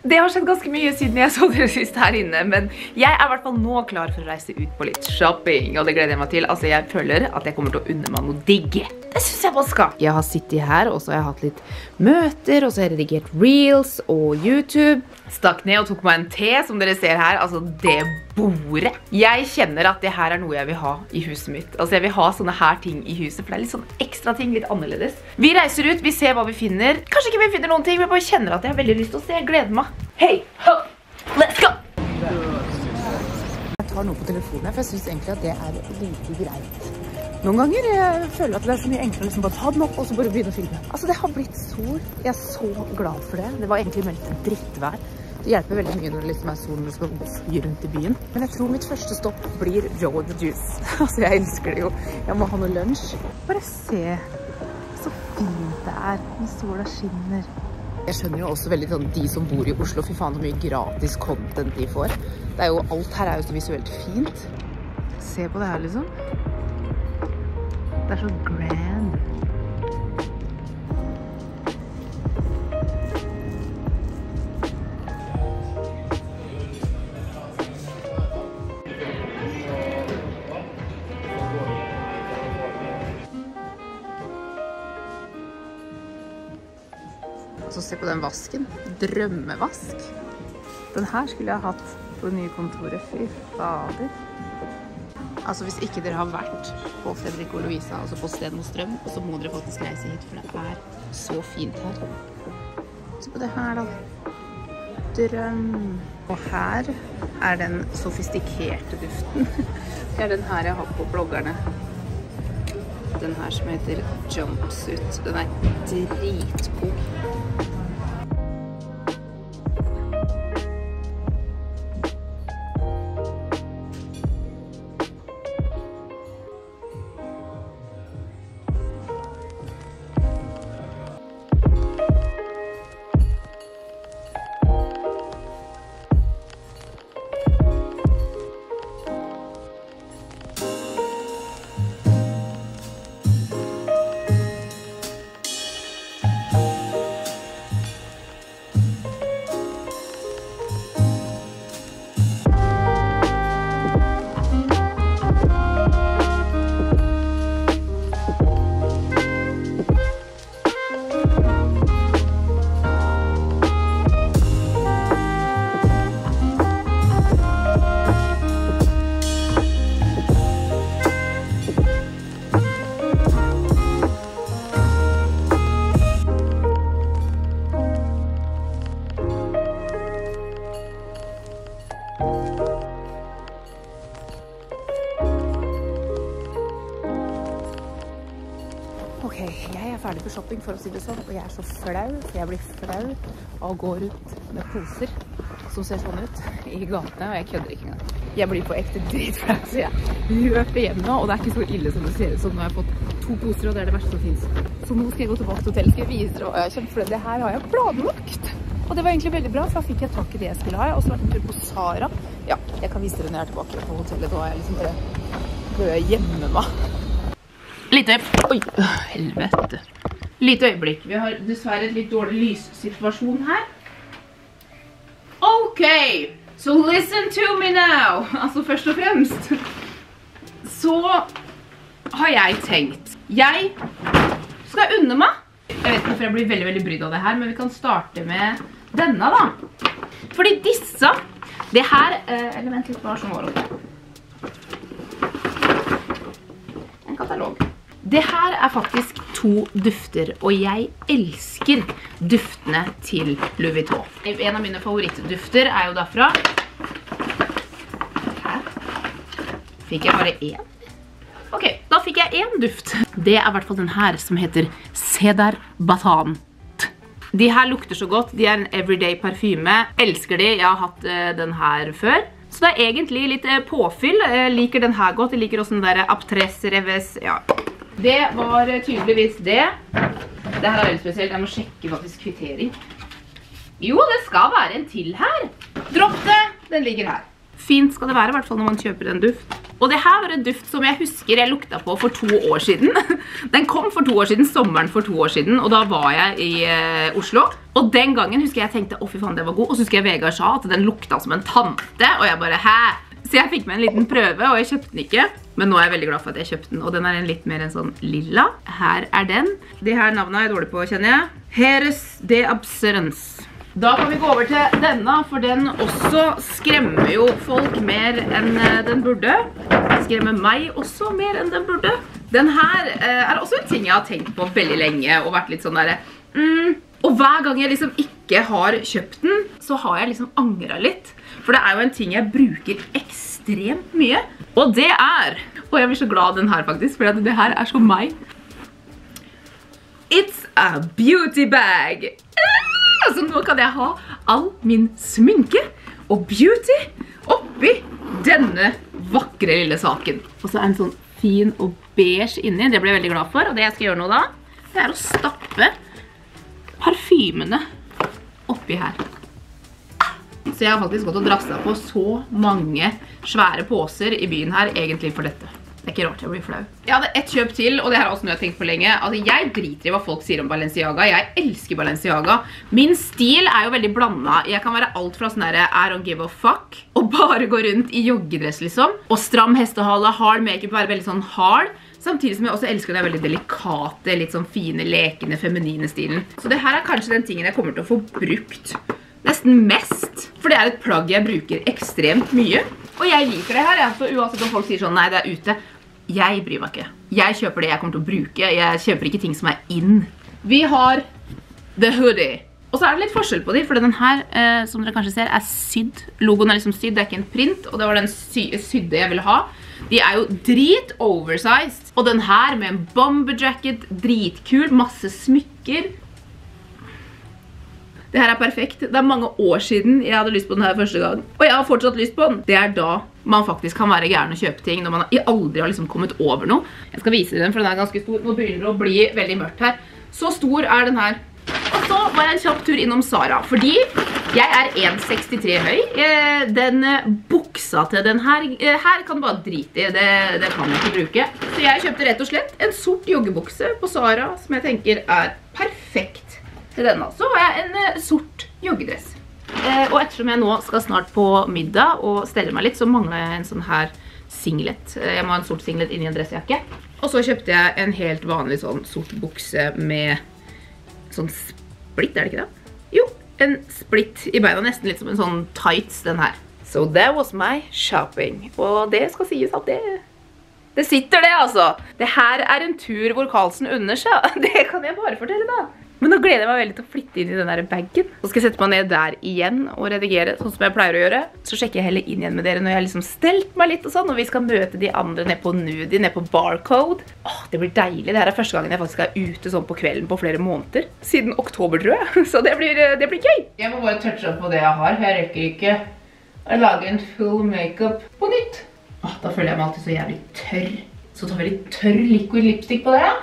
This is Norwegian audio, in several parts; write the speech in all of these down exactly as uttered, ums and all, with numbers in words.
Det har skjedd ganske mye siden jeg så dere sist her inne, men jeg er i hvert fall nå klar for å reise ut på litt shopping, og det gleder jeg meg til. Altså, jeg føler at jeg kommer til å unne meg noe digg. Det synes jeg man skal. Jeg har sittet her, og så har jeg hatt litt møter, og så har jeg redigert Reels og YouTube. Stakk ned og tok meg en te, som dere ser her. Altså, det bordet. Jeg kjenner at det her er noe jeg vil ha i huset mitt. Altså, jeg vil ha sånne her ting i huset, for det er litt sånn ekstra ting, litt annerledes. Vi reiser ut, vi ser hva vi finner. Kanskje ikke vi finner noen ting, men jeg bare kjenner at jeg har veldig lyst til å se. Jeg gleder meg. Hei, ho, let's go! Jeg tar noe på telefonen, for jeg synes egentlig at det er like greit. Noen ganger jeg føler at det er så mye enklere liksom bare ta den opp og så bare begynne å filme. Altså, det har blitt sol. Jeg er så glad for det. Det var egentlig meldt en drittvær. Det hjelper veldig mye når det liksom er sol når du skal fly rundt i byen. Men jeg tror mitt første stopp blir Joe and the Juice. Altså, jeg elsker det jo. Jeg må ha noe lunsj. Bare se så fint det er når sola skinner. Jeg skjønner jo også veldig sånn, de som bor i Oslo, fy faen hvor mye gratis content de får. Det er jo, alt her er jo så visuelt fint. Se på det her liksom. Det er så grand. Så se på den vasken. Drømmevask. Den her skulle jeg hatt på det nye kontoret. Fy fader. Altså, hvis ikke dere har vært på Fredrik og Louisa, altså på Sten og Strøm, så må dere faktisk reise hit, for det er så fint her. Se på det her da. Drøm. Og her er den sofistikerte duften. Det er den her jeg har på bloggerne. Den her som heter Jumpsuit. Den er dritgod. Ok, jeg er ferdig på shopping for å si det sånn, og jeg er så flau, for jeg blir flau av å gå rundt med poser som ser sånn ut i gatene, og jeg kødder ikke engang. Jeg blir på ekte dritflau, så jeg løper hjem nå, og det er ikke så ille som det ser ut som. Nå har jeg fått to poser, og det er det verste som finnes. Så nå skal jeg gå tilbake til hotellet, skal jeg vise dere, og jeg er kjempeflau. Det her har jeg planlagt. Og det var egentlig veldig bra, for da fikk jeg tak i det jeg skulle ha. Jeg har også vært en tur på Zara. Ja, jeg kan vise dere når jeg er tilbake på hotellet, da er jeg liksom bare bør gjemme meg. Lite øyeblikk. Oi, helvete. Lite øyeblikk. Vi har dessverre et litt dårlig lyssituasjon her. Ok, so listen to me now. Altså først og fremst. Så har jeg tenkt. Jeg skal unne meg. Jeg vet ikke hvorfor jeg blir veldig, veldig brydd av det her, men vi kan starte med denne da. Fordi disse, det her, eller vent litt, hva som var oppe. En katalog. Det her er faktisk to dufter, og jeg elsker duftene til Louis Vuitton. En av mine favorittdufter er jo derfra. Her. Fikk jeg bare én? Ok, da fikk jeg én duft. Det er i hvert fall den her som heter Cedar Batant. De her lukter så godt. De er en everyday parfyme. Elsker de. Jeg har hatt uh, den her før. Så det er egentlig litt uh, påfyll. Jeg liker den her godt. Jeg liker også den der Aptres Reves. Ja. Det var tydeligvis det. Det her er veldig spesielt. Jeg må sjekke faktisk kvittering. Jo, det skal være en til her. Dropp det. Den ligger her. Fint skal det være, i hvert fall når man kjøper en duft. Og det her var en duft som jeg husker jeg lukta på for to år siden. Den kom for to år siden, sommeren for to år siden, og da var jeg i uh, Oslo. Og den gangen husker jeg tenkte, å fy faen, det var god. Og så husker jeg Vegard sa at den lukta som en tante, og jeg bare, hæ? Så jeg fikk med en liten prøve, og jeg kjøpte den ikke. Men nå er jeg veldig glad for at jeg kjøpte den, og den er en litt mer en sånn lilla. Her er den. De her navnene er jeg dårlig på, kjenner jeg. Heres de Absurdance. Da kan vi gå over til denne, for den også skremmer jo folk mer enn den burde. Skremmer meg også mer enn den burde. Den her er også en ting jeg har tenkt på veldig lenge, og vært litt sånn der, mm. Og hver gang jeg liksom ikke har kjøpt den, så har jeg liksom angret litt. For det er jo en ting jeg bruker ekstremt mye. Og det er, og jeg blir så glad den her faktisk, for det her er så meg. It's a beauty bag! Så nå kan jeg ha all min sminke og beauty oppi denne vakre lille saken. Og så er den sånn fin og beige inni, det ble jeg veldig glad for. Og det jeg skal gjøre nå da, det er å stappe parfymene oppi her. Så jeg har faktisk gått og drastet på så mange svære påser i byen her, egentlig for dette. Det er ikke rart jeg blir flau. Jeg hadde ett kjøp til, og det her er også noe jeg har tenkt på lenge. Altså, jeg driter i hva folk sier om Balenciaga. Jeg elsker Balenciaga. Min stil er jo veldig blandet. Jeg kan være alt fra sånn der I don't give a fuck, og bare gå rundt i joggedress liksom. Og stram hestehale, hard makeup, være veldig sånn hard. Samtidig som jeg også elsker den veldig delikate, litt sånn fine, lekende, feminine stilen. Så det her er kanskje den tingen jeg kommer til å få brukt nesten mest. For det er et plagg jeg bruker ekstremt mye. Og jeg liker det her, så uansett om folk sier sånn, nei, det er ute. Jeg bryr meg ikke. Jeg kjøper det jeg kommer til å bruke. Jeg kjøper ikke ting som er inn. Vi har The Hoodie. Og så er det litt forskjell på de, for den her, eh, som dere kanskje ser, er sydd. Logoen er liksom sydd, det er ikke en print, og det var den sy sydde jeg ville ha. De er jo drit oversized. Og den her med en bomber jacket, dritkul, masse smykker. Det her er perfekt. Det er mange år siden jeg hadde lyst på den her første gang. Og jeg har fortsatt lyst på den. Det er da man faktisk kan være gæren og kjøpe ting, når man aldri har liksom kommet over noe. Jeg skal vise den, for den er ganske stor. Nå begynner det å bli veldig mørkt her. Så stor er den her. Og så var jeg en kjapp tur innom Zara, fordi jeg er en komma sekstitre høy. Den buksa til den her, her kan du bare drite i. Det, det kan jeg ikke bruke. Så jeg kjøpte rett og slett en sort joggebukse på Zara, som jeg tenker er perfekt til denne. Så har jeg en uh, sort joggedress. Eh, og ettersom jeg nå skal snart på middag og stelle meg litt, så mangler jeg en sånn her singlet. Eh, jeg må ha en sort singlet inn i en dressjakke. Og så kjøpte jeg en helt vanlig sånn sort bukse med sånn splitt, er det ikke det? Jo, en splitt i beina, nesten litt som en sånn tights, den her. So that was my shopping. Og det skal sies at det... Det sitter det, altså. Det her er en tur hvor Karlsen unner seg. Det kan jeg bare fortelle da. Men nå gleder jeg meg veldig til å flytte inn i den der baggen. Så skal jeg sette meg ned der igjen og redigere, sånn som jeg pleier å gjøre. Så sjekker jeg heller inn igjen med dere når jeg har liksom stelt meg litt og sånn, og vi skal møte de andre ned på Nudie, ned på Barcode. Åh, det blir deilig. Det her er første gangen jeg faktisk er ute sånn på kvelden på flere måneder. Siden oktober, tror jeg. Så det blir, det blir gøy. Jeg må bare touche opp på det jeg har. Jeg rekker ikke å lage en full makeup på nytt. Åh, da føler jeg meg alltid så jævlig tørr. Så tar vi litt tørr liquid lipstick på det, ja.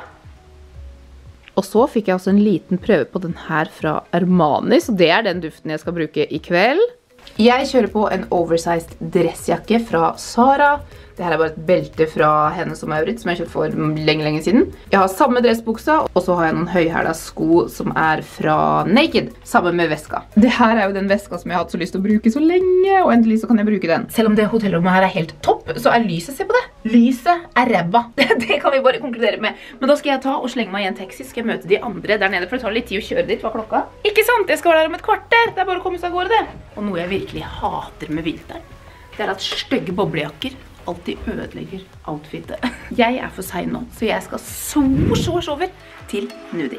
Og så fikk jeg også en liten prøve på den her fra Armani, så det er den duften jeg skal bruke i kveld. Jeg kjører på en oversized dressjakke fra Zara. Dette er bare et belte fra Hennes og Mauritz som jeg kjøpte for lenge, lenge siden. Jeg har samme dressbuksa, og så har jeg noen høyhæla sko som er fra Naked, sammen med veska. Dette er jo den veska som jeg har hatt så lyst til å bruke så lenge, og endelig så kan jeg bruke den. Selv om det hotellrommet her er helt topp, så er lyset, se på det. Lyset er ræva. Det kan vi bare konkludere med. Men da skal jeg ta og slenge meg i en taxi, skal jeg møte de andre der nede, for det tar litt tid å kjøre dit. Hva er klokka? Ikke sant, jeg skal være der om et kvarter. Det er bare å komme seg av gårde det. Og noe jeg virkelig hater med vinteren, det er at stygge boblejakker alltid ødelegger outfitet. Jeg er for sein nå, så jeg skal så så over til Nudie.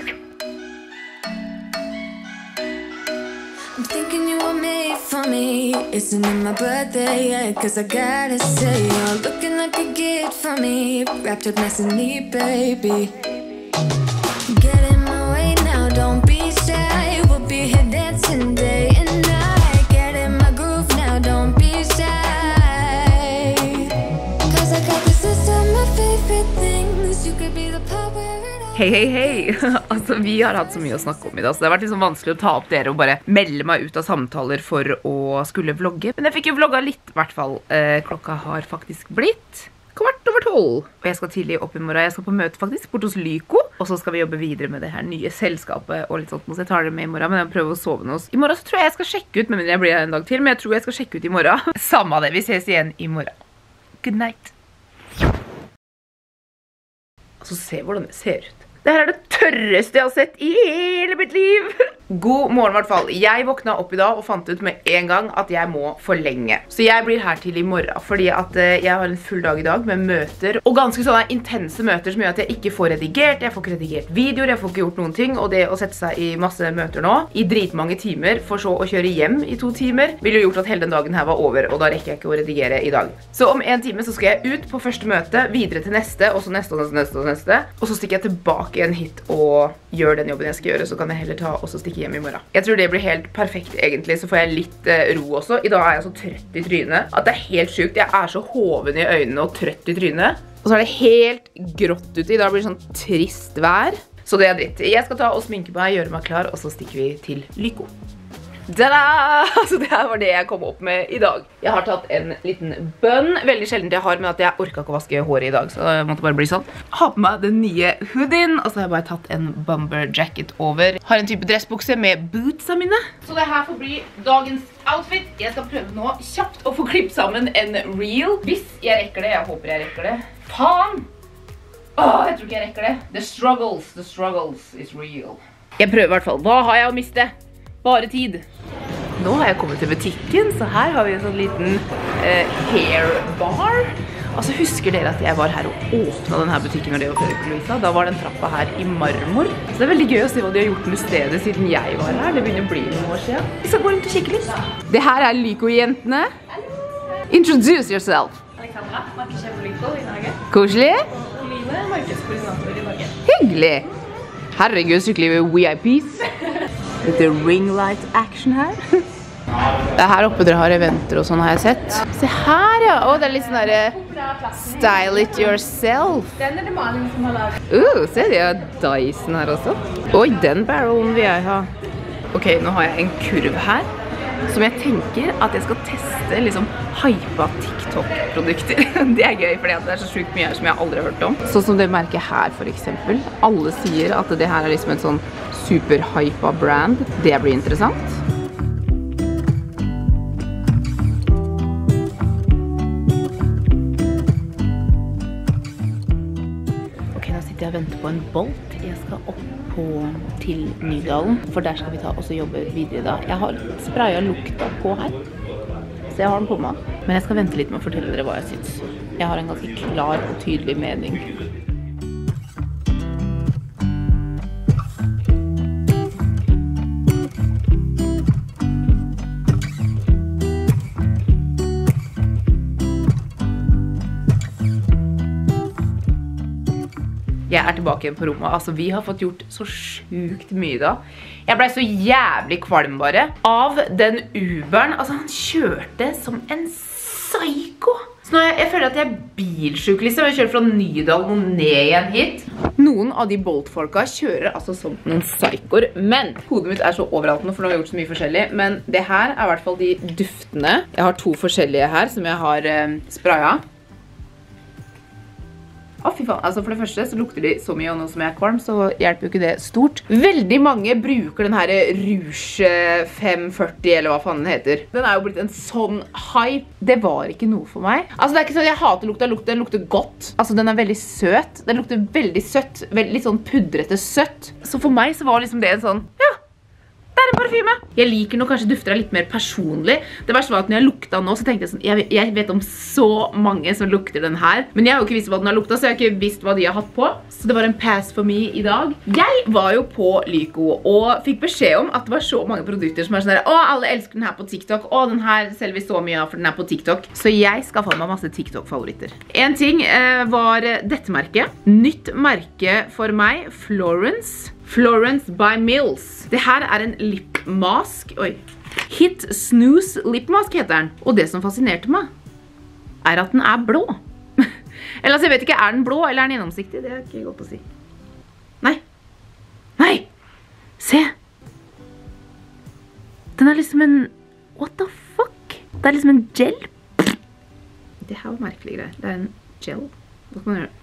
I'm thinking you were made for me. Isn't it my birthday yet? Cause I gotta say you're looking like a gift for me. Wrapped up nice and neat, baby. Get in my way now, don't be shy. We'll be here dancing day and night. Get in my groove now, don't be shy. Hei, hei, hei. Altså, vi har hatt så mye å snakke om i dag, så det har vært liksom vanskelig å ta opp dere og bare melde meg ut av samtaler for å skulle vlogge. Men jeg fikk jo vlogget litt, i hvert fall. Eh, klokka har faktisk blitt kvart over tolv. Og jeg skal tidlig opp i morgen. Jeg skal på møte faktisk bort hos Lyko. Og så skal vi jobbe videre med det her nye selskapet og litt sånt. Så jeg tar det med i morgen, men jeg prøver å sove nå. I morgen så tror jeg jeg skal sjekke ut, men jeg blir her en dag til, men jeg tror jeg skal sjekke ut i morgen. Samme det, vi ses igjen i morgen. Good night. Altså, se hvordan det ser ut. Det her er det tørreste jeg har sett i hele mitt liv. God morgen i hvert fall. Jeg våkna opp i dag og fant ut med en gang at jeg må forlenge. Så jeg blir her til i morgen, fordi at jeg har en full dag i dag med møter. Og ganske sånne intense møter som gjør at jeg ikke får redigert. Jeg får ikke redigert videoer, jeg får ikke gjort noen ting. Og det å sette seg i masse møter nå, i dritmange timer, for så å kjøre hjem i to timer, ville jo gjort at hele den dagen her var over, og da rekker jeg ikke å redigere i dag. Så om en time så skal jeg ut på første møte, videre til neste, og så neste og neste og neste. Og så stikker jeg tilbake igjen hit og gjør den jobben jeg skal gjøre, så kan jeg heller ta og så stikke hjem i morgen. Jeg tror det blir helt perfekt egentlig, så får jeg litt uh, ro også. I dag er jeg så trøtt i trynet at det er helt sykt. Jeg er så hoven i øynene og trøtt i trynet. Og så er det helt grått ute. I dag blir det sånn trist vær. Så det er dritt. Jeg skal ta og sminke meg, gjøre meg klar, og så stikker vi til Lyko. Tada! Så det her var det jeg kom opp med i dag. Jeg har tatt en liten bønn. Veldig sjeldent jeg har, men at jeg orket ikke å vaske håret i dag, så det måtte bare bli sånn. Har på meg den nye hoodien, og så har jeg bare tatt en bomber jacket over. Har en type dressbukse med bootsa mine. Så det her får bli dagens outfit. Jeg skal prøve nå kjapt å få klippet sammen en reel. Hvis jeg rekker det, jeg håper jeg rekker det. Faen! Åh, jeg tror ikke jeg rekker det. The struggles, the struggles is real. Jeg prøver i hvert fall. Hva har jeg å miste? Bare tid. Nå har jeg kommet til butikken, så her har vi en sånn liten eh, hair bar. Altså, husker dere at jeg var her og åpnet denne butikken når det var Fredrik og Louisa? Da var den trappa her i marmor. Så det er veldig gøy å se hva de har gjort med stedet siden jeg var her. Det begynner å bli noen år siden. Vi skal gå rundt og kikke litt. Det her er Lyko-jentene. Introduce yourself. Alexandra, markedssjef for Lyko i Norge. Koselig. Line, markedskoordinator i Norge. Hyggelig. Herregud, sykler vi V I Ps. Litt ring light action her. Det er her oppe dere har eventer og sånn, har jeg sett. Se her, ja. Å, det er litt sånn der style it yourself. Den er det Malin som har laget. Uh, se, de har Dyson her også. Oi, den barrelen vil jeg ha. Ok, nå har jeg en kurv her, som jeg tenker at jeg skal teste liksom hypa TikTok-produkter. Det er gøy, fordi det er så sjukt mye her som jeg aldri har hørt om. Sånn som det merket her, for eksempel. Alle sier at det her er liksom en sånn super-hypa brand. Det blir interessant. Ok, nå sitter jeg og venter på en Bolt. Jeg skal opp på til Nydalen, for der skal vi ta og så jobbe videre da. Jeg har sprayet lukta på her, så jeg har den på meg. Men jeg skal vente litt med å fortelle dere hva jeg synes. Jeg har en ganske klar og tydelig mening. Jeg er tilbake igjen på rommet. Altså, vi har fått gjort så sjukt mye da. Jeg ble så jævlig kvalm bare av den Uberen. Altså, han kjørte som en psyko. Så nå jeg, jeg føler at jeg er bilsjuk liksom. Jeg kjører fra Nydalen og ned igjen hit. Noen av de Bolt-folka kjører altså som noen psykoer. Men hodet mitt er så overalt nå, for nå har jeg gjort så mye forskjellig. Men det her er i hvert fall de duftene. Jeg har to forskjellige her som jeg har eh, sprayet. Å, fy faen. Altså, for det første så lukter de så mye, og nå som jeg er kvalm, så hjelper jo ikke det stort. Veldig mange bruker den her Rouge fem førti, eller hva faen den heter. Den er jo blitt en sånn hype. Det var ikke noe for meg. Altså, det er ikke sånn at jeg hater lukta. Lukta, den lukter godt. Altså, den er veldig søt. Den lukter veldig søtt. Veldig litt sånn pudrete søtt. Så for meg så var liksom det en sånn, ja, det er en parfyme. Jeg liker når kanskje dufter er litt mer personlig. Det verste var at når jeg lukta nå, så tenkte jeg sånn, jeg, jeg vet om så mange som lukter den her. Men jeg har jo ikke visst hva den har lukta, så jeg har ikke visst hva de har hatt på. Så det var en pass for meg i dag. Jeg var jo på Lyko og fikk beskjed om at det var så mange produkter som er sånn der, å, alle elsker den her på TikTok, å, den her selger vi så mye av, for den er på TikTok. Så jeg skaffet meg masse TikTok-favoritter. En ting eh, var dette merket. Nytt merke for meg, Florence. Florence by Mills. Det her er en lip mask. Oi. Hit Snooze lip mask heter den. Og det som fascinerte meg, er at den er blå. Eller altså, jeg vet ikke, er den blå eller er den gjennomsiktig? Det er ikke godt å si. Nei, Den er liksom en... What the fuck? Det er liksom en gel. Det her var merkelig greier. Det er en gel. Hva skal man gjøre?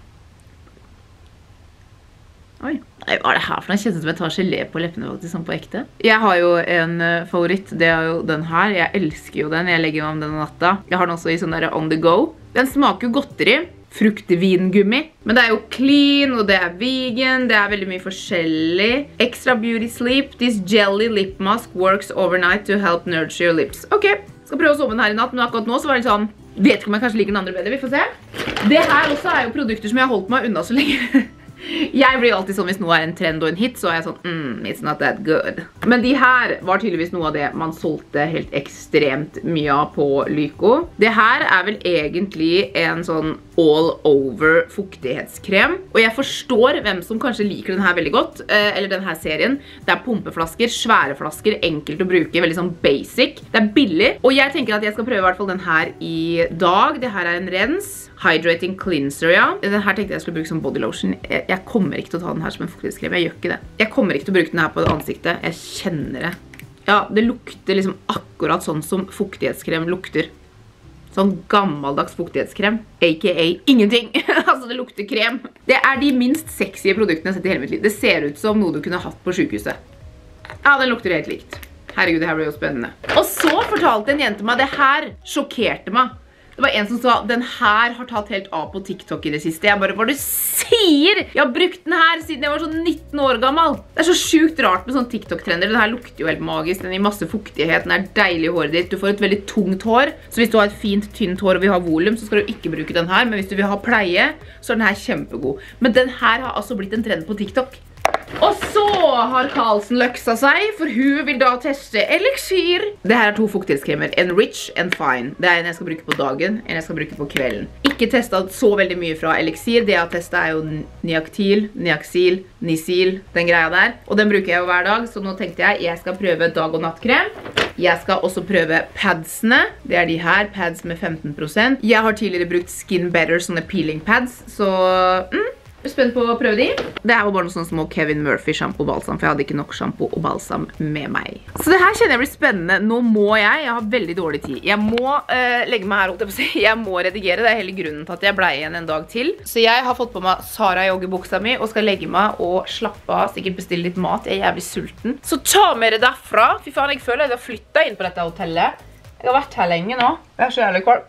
Oi. Nei, hva er det her for noe? Jeg kjenner som jeg tar gelé på leppene faktisk, sånn på ekte. Jeg har jo en uh, favoritt, det er jo den her. Jeg elsker jo den, jeg legger meg om den natta. Jeg har den også i sånn der on the go. Den smaker jo godteri, fruktvingummi. Men det er jo clean, og det er vegan, det er veldig mye forskjellig. Extra beauty sleep, this jelly lip mask works overnight to help nurture your lips. Ok, skal prøve å sove den her i natt, men akkurat nå så var det sånn, vet ikke om jeg kanskje liker den andre bedre, vi får se. Det her også er jo produkter som jeg har holdt meg unna så lenge. Jeg blir alltid sånn, hvis noe er en trend og en hit, så er jeg sånn, mm, it's not that good. Men de her var tydeligvis noe av det man solgte helt ekstremt mye av på Lyko. Det her er vel egentlig en sånn all over fuktighetskrem. Og jeg forstår hvem som kanskje liker den her veldig godt, eller den her serien. Det er pumpeflasker, svære flasker, enkelt å bruke, veldig sånn basic. Det er billig, og jeg tenker at jeg skal prøve i hvert fall den her i dag. Det her er en rens. Hydrating cleanser, ja. Den her tenkte jeg skulle bruke som body lotion. Jeg, jeg kommer ikke til å ta den her som en fuktighetskrem. Jeg gjør ikke det. Jeg kommer ikke til å bruke den her på ansiktet. Jeg kjenner det. Ja, det lukter liksom akkurat sånn som fuktighetskrem lukter. Sånn gammeldags fuktighetskrem. A K A ingenting. Altså, det lukter krem. Det er de minst sexy produktene jeg har sett i hele mitt liv. Det ser ut som noe du kunne hatt på sykehuset. Ja, den lukter helt likt. Herregud, det her ble jo spennende. Og så fortalte en jente meg, det her sjokkerte meg. Det var en som sa, den her har tatt helt av på TikTok i det siste. Jeg bare, hva du sier? Jeg har brukt den her siden jeg var sånn nitten år gammel. Det er så sjukt rart med sånn TikTok-trender. Den her lukter jo helt magisk. Den gir masse fuktighet. Den er deilig i håret ditt. Du får et veldig tungt hår. Så hvis du har et fint, tynt hår og vil ha volum, så skal du ikke bruke den her. Men hvis du vil ha pleie, så er den her kjempegod. Men den her har altså blitt en trend på TikTok. Og så har Karlsen løksa seg, for hun vil da teste Elixir. Det her er to fuktighetskremer, en Rich and Fine. Det er en jeg skal bruke på dagen, en jeg skal bruke på kvelden. Ikke testet så veldig mye fra Elixir. Det jeg har testet er jo Niactyl, Niaxil, Nisil, den greia der. Og den bruker jeg jo hver dag, så nå tenkte jeg jeg skal prøve dag- og nattkrem. Jeg skal også prøve padsene. Det er de her, pads med femten prosent. Jeg har tidligere brukt Skin Better, sånne peeling pads, så... Mm. Jeg er spent på å prøve de. Det er jo bare noen sånne små Kevin Murphy shampoo og balsam, for jeg hadde ikke nok shampoo og balsam med meg. Så det her kjenner jeg blir spennende. Nå må jeg, jeg har veldig dårlig tid. Jeg må uh, legge meg her, holdt jeg på å si. Jeg må redigere, det er hele grunnen til at jeg ble igjen en dag til. Så jeg har fått på meg Sara joggebuksa mi, og skal legge meg og slappe av, sikkert bestille litt mat. Jeg er jævlig sulten. Så ta med det derfra. Fy faen, jeg føler at jeg har flyttet inn på dette hotellet. Jeg har vært her lenge nå. Jeg er så jævlig kvalm.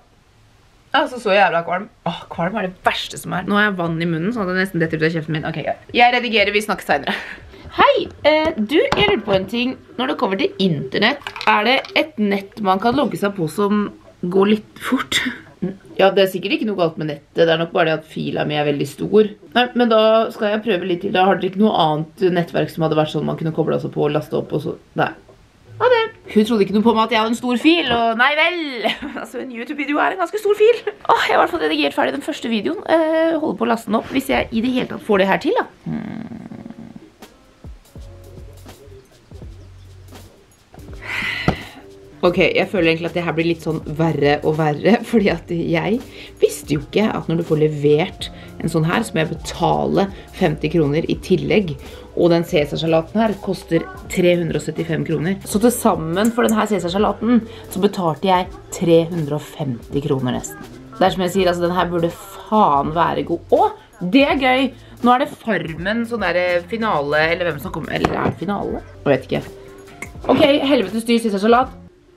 Altså, så jævla kvalm. Åh, kvalm er det verste som er. Nå har jeg vann i munnen, sånn at det nesten detter ut av kjeften min. Ok, ja. Jeg redigerer, vi snakker senere. Hei, eh, du, jeg lurer på en ting. Når det kommer til internett, er det et nett man kan logge seg på som går litt fort? Ja, det er sikkert ikke noe galt med nettet. Det er nok bare det at fila mi er veldig stor. Nei, men da skal jeg prøve litt til. Da har dere ikke noe annet nettverk som hadde vært sånn man kunne koble seg på og laste opp og så... Nei. Ja, det. Hun trodde ikke noe på meg at jeg hadde en stor fil, og nei vel. Altså, en YouTube-video er en ganske stor fil. Åh, jeg har i hvert fall redigert ferdig den første videoen. Eh, holder på å laste den opp, hvis jeg i det hele tatt får det her til, da. Hmm. Ok, jeg føler egentlig at det her blir litt sånn verre og verre, fordi at jeg visste jo ikke at når du får levert en sånn her, så må jeg betale femti kroner i tillegg. Og den Cæsar-salaten her koster tre hundre og syttifem kroner. Så til sammen for denne Cæsar-salaten så betalte jeg tre hundre og femti kroner nesten. Det er som jeg sier, altså den her burde faen være god. Åh, det er gøy! Nå er det Farmen, sånn der finale, eller hvem som kommer, eller er det finale? Jeg vet ikke. Ok, helvete styr Cæsar-salat.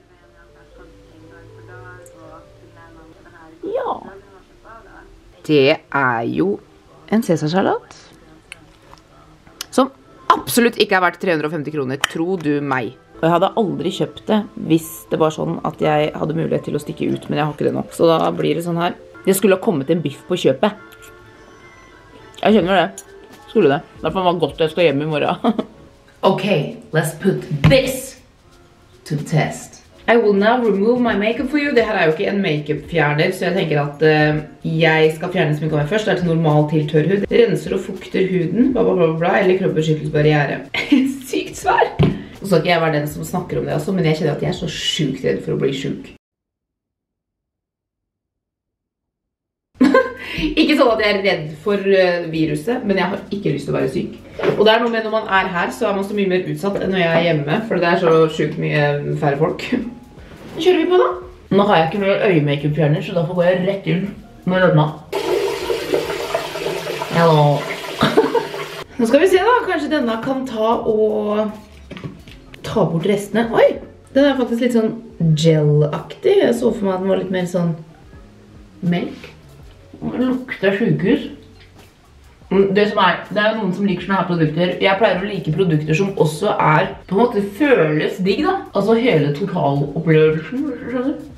Ja. Det er jo en Cæsar-salat som absolutt ikke har vært tre hundre og femti kroner, tro du meg. Og jeg hadde aldri kjøpt det hvis det var sånn at jeg hadde mulighet til å stikke ut, men jeg har ikke det nå. Så da blir det sånn her. Det skulle ha kommet en biff på kjøpet. Jeg kjenner det. Skulle det. Derfor var det godt jeg skal hjem i morgen. Ok, let's put this to test. I will now remove my makeup for you. Det her er jo ikke en makeup-fjerner, så jeg tenker at uh, jeg skal fjerne sminka meg først. Det er til normal til tørr hud. Renser og fukter huden, bla bla bla bla, eller kroppbeskyttelsesbarriere. Sykt svær! Så skal ikke jeg være den som snakker om det også, men jeg kjenner at jeg er så sjukt redd for å bli sjuk. Ikke sånn at jeg er redd for viruset, men jeg har ikke lyst til å være syk. Og det er noe med når man er her, så er man så mye mer utsatt enn når jeg er hjemme, for det er så sykt mye færre folk. Nå kjører vi på da. Nå har jeg ikke noe øyemakeup-fjerner, så derfor går jeg rett inn med rødma. Hello. Nå skal vi se da, kanskje denne kan ta og ta bort restene. Oi, den er faktisk litt sånn gel-aktig. Jeg så for meg at den var litt mer sånn melk. Den lukter sykehus. Det som er, det er noen som liker sånne her produkter. Jeg pleier å like produkter som også er, på en måte føles digg da. Altså hele totalopplevelsen, skjønner du?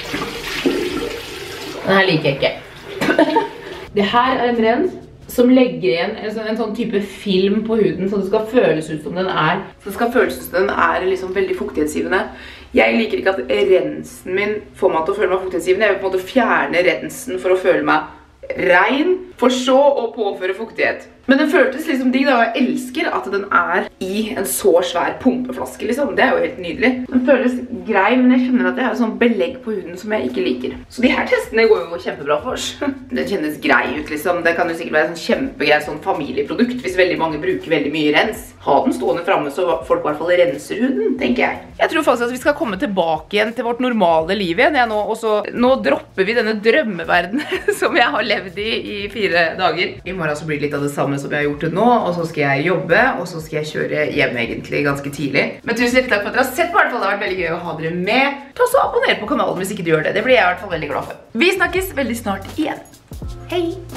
Den her liker jeg ikke. Det her er en rens som legger igjen en sånn, en sånn type film på huden, så det skal føles ut som den er, så det skal føles ut som den er liksom veldig fuktighetsgivende. Jeg liker ikke at rensen min får meg til å føle meg fuktighetsgivende. Jeg vil på en måte fjerne rensen for å føle meg rein, for så å påføre fuktighet. Men den føltes liksom digg da, og jeg elsker at den er i en så svær pumpeflaske liksom. Det er jo helt nydelig. Den føles grei, men jeg kjenner at jeg har et sånt belegg på huden som jeg ikke liker. Så de her testene går jo kjempebra for oss. Den kjennes grei ut liksom. Det kan jo sikkert være en kjempegrei sånn familieprodukt hvis veldig mange bruker veldig mye rens. Ha den stående fremme så folk i hvert fall renser huden, tenker jeg. Jeg tror faktisk at vi skal komme tilbake igjen til vårt normale liv igjen. Jeg nå, også, nå dropper vi denne drømmeverdenen som jeg har levd i i fire dager. I morgen så blir det litt av det samme som jeg har gjort det nå, og så skal jeg jobbe, og så skal jeg kjøre hjem egentlig ganske tidlig. Men tusen hjertelig takk for at dere har sett på, i hvert fall. Det har vært veldig gøy å ha dere med. Ta så abonner på kanalen hvis ikke du gjør det. Det blir jeg i hvert fall veldig glad for. Vi snakkes veldig snart igjen. Hei!